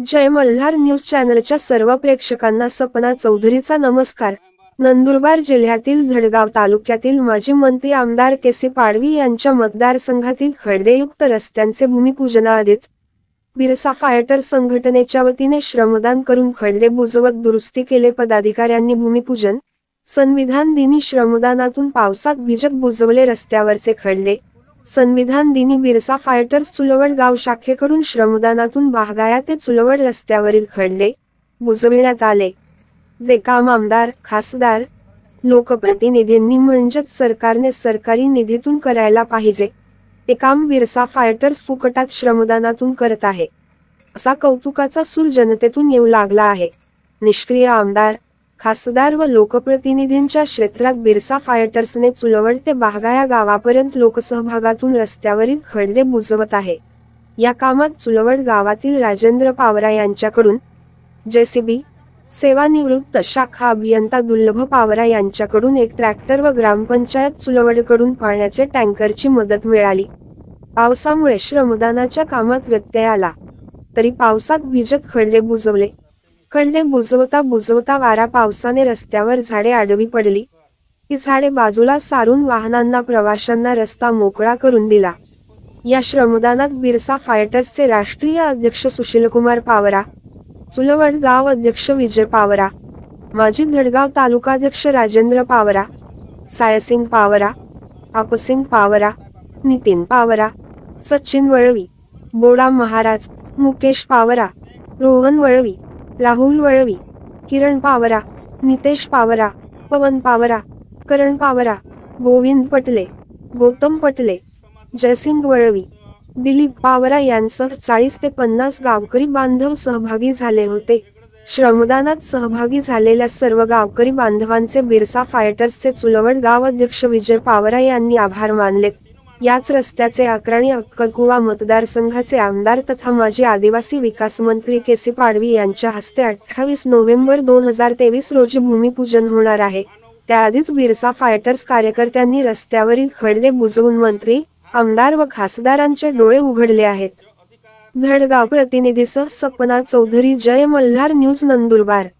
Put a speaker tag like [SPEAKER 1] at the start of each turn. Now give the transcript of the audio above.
[SPEAKER 1] जय Malhar news चॅनलच्या सर्व प्रेक्षकांना सपना चौधरीचा नमस्कार। नंदुरबार जिल्ह्यातील धडगाव तालुक्यातील माजी मंत्री आमदार केसी पाडवी यांच्या मतदारसंघातील खड्डेयुक्त रस्त्यांचे भूमिपूजनाआधीच बिरसा फायटर संघटनेच्या वतीने श्रमदान करून खड्डे बुजवत दुरुस्ती केले। पदाधिकाऱ्यांनी भूमिपूजन, संविधान दिनी श्रमदानातून पावसात भिजत बुजवले रस्त्यावरचे खड्डे। संविधान दिनी बिरसा फायटर्स चुलवड गाव शाखेकडून श्रमदानातून बाहगाया ते चुलवड रस्त्यावरील खड्डे बुजविण्यात आले, जे काम आमदार, खासदार, लोकप्रतिनिधींनी म्हणजेच सरकारने सरकारी निधीतून करायला पाहिजे ते काम बिरसा फायटर्स फुकटात श्रमदानातून करत आहे, असा कौतुकाचा सूर जनतेतून येऊ लागला आहे। निष्क्रिय आमदार, खासदार व लोकप्रतिनिधींच्या क्षेत्रात बिरसा फायटर्सने चुलवड ते बाहगाया गावापर्यंत लोकसहभागातून रस्त्यावरील खड्डे बुजवत आहे। या कामात चुलवड गावातील राजेंद्र पावरा यांच्याकडून जेसीबी, सेवानिवृत्त शाखा अभियंता दुर्लभ पावरा यांच्याकडून एक ट्रॅक्टर व ग्रामपंचायत चुलवडकडून पाण्याचे टँकरची मदत मिळाली। पावसामुळे श्रमदानाच्या कामात व्यत्यय आला, तरी पावसात भिजत खड्डे बुजवले। खड्डे बुजवता बुजवता वारा पावसाने रस्त्यावर झाडे आडवी पडली, ती झाडे बाजूला सारून वाहनांना प्रवाशांना रस्ता मोकळा करून दिला। या श्रमदानात बिरसा फायटर्सचे राष्ट्रीय अध्यक्ष सुशीलकुमार पावरा, चुलवड गाव अध्यक्ष विजय पावरा, माजी धडगाव तालुकाध्यक्ष राजेंद्र पावरा, सायसिंग पावरा, आपसिंग पावरा, नितीन पावरा, सचिन वळवी, बोडा महाराज, मुकेश पावरा, रोहन वळवी, राहुल वळवी, किरण पावरा, नितेश पावरा, पवन पावरा, करण पावरा, गोविंद पटले, गौतम पटले, जयसिंग वळवी, दिलीप पावरा यांसह 40 ते 50 गावकरी बांधव सहभागी झाले होते। श्रमदानात सहभागी झालेल्या सर्व गावकरी बांधवांचे बिरसा फायटर्सचे चुलवड गाव अध्यक्ष विजय पावरा यांनी आभार मानलेत। याच रस्त्याचे अक्राणी अक्कलकुवा मतदारसंघाचे आमदार तथा माजी आदिवासी विकास मंत्री केसी पाडवी यांच्या हस्ते 28 नोव्हेंबर 2023 रोजी भूमिपूजन होणार आहे। त्याआधीच बिरसा फायटर्स कार्यकर्त्यांनी रस्त्यावरील खड्डे बुजवून मंत्री, आमदार व खासदारांचे डोळे उघडले आहेत। धडगाव प्रतिनिधीसह सपना चौधरी, जय मल्हार न्यूज, नंदुरबार।